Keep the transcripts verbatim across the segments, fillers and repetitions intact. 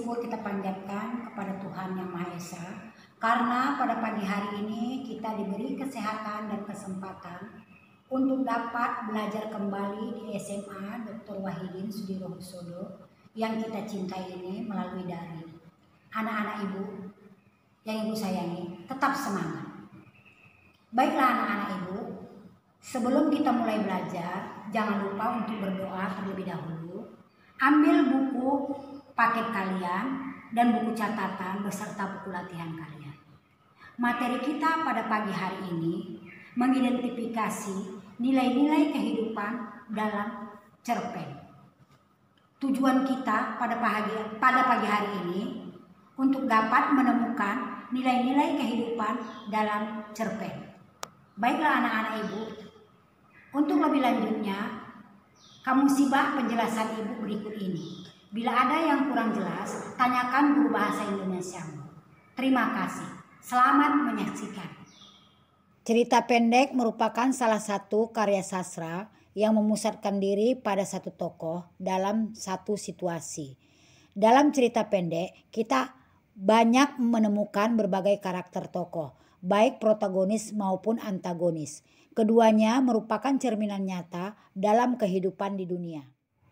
syukur kita panjatkan kepada Tuhan Yang Maha Esa, karena pada pagi hari ini kita diberi kesehatan dan kesempatan untuk dapat belajar kembali di S M A Doktor Wahidin Sudirohusodo yang kita cintai ini melalui daring. Anak-anak ibu yang ibu sayangi, tetap semangat. Baiklah anak-anak ibu, sebelum kita mulai belajar, jangan lupa untuk berdoa terlebih dahulu. Ambil buku paket kalian dan buku catatan beserta buku latihan kalian. Materi kita pada pagi hari ini mengidentifikasi nilai-nilai kehidupan dalam cerpen. Tujuan kita pada pagi, pada pagi hari ini untuk dapat menemukan nilai-nilai kehidupan dalam cerpen. Baiklah anak-anak ibu, untuk lebih lanjutnya, kamu simak penjelasan ibu berikut ini. Bila ada yang kurang jelas, tanyakan guru bahasa Indonesiamu. Terima kasih. Selamat menyaksikan. Cerita pendek merupakan salah satu karya sastra yang memusatkan diri pada satu tokoh dalam satu situasi. Dalam cerita pendek, kita banyak menemukan berbagai karakter tokoh, baik protagonis maupun antagonis. Keduanya merupakan cerminan nyata dalam kehidupan di dunia.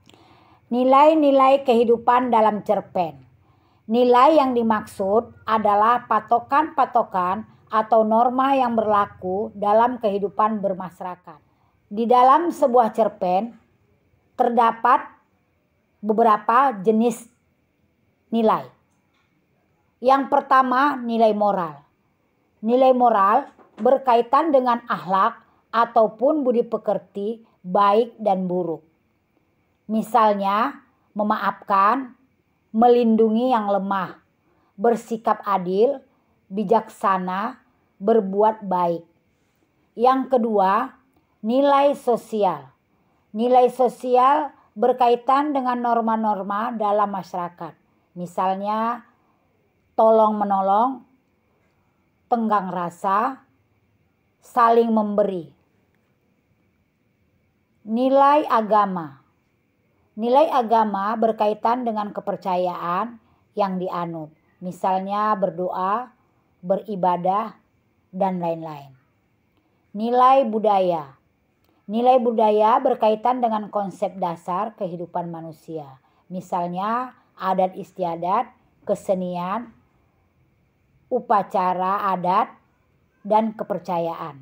Nilai-nilai kehidupan dalam cerpen. Nilai yang dimaksud adalah patokan-patokan atau norma yang berlaku dalam kehidupan bermasyarakat. Di dalam sebuah cerpen terdapat beberapa jenis nilai. Yang pertama, nilai moral. Nilai moral berkaitan dengan akhlak ataupun budi pekerti baik dan buruk. Misalnya, memaafkan, melindungi yang lemah, bersikap adil, bijaksana, berbuat baik. Yang kedua, nilai sosial. Nilai sosial berkaitan dengan norma-norma dalam masyarakat. Misalnya, tolong-menolong, tenggang rasa, saling memberi. Nilai agama. Nilai agama berkaitan dengan kepercayaan yang dianut. Misalnya berdoa, beribadah, dan lain-lain. Nilai budaya. Nilai budaya berkaitan dengan konsep dasar kehidupan manusia. Misalnya adat istiadat, kesenian, upacara adat, dan kepercayaan.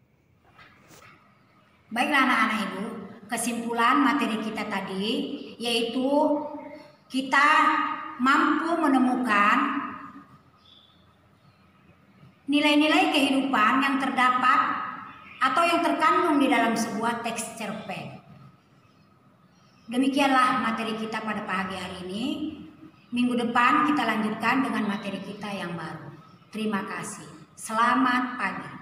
Baiklah anak-anak ibu, kesimpulan materi kita tadi yaitu kita mampu menemukan nilai-nilai kehidupan yang terdapat atau yang terkandung di dalam sebuah teks cerpen. Demikianlah materi kita pada pagi hari ini. Minggu depan kita lanjutkan dengan materi kita yang baru. Terima kasih. Selamat pagi.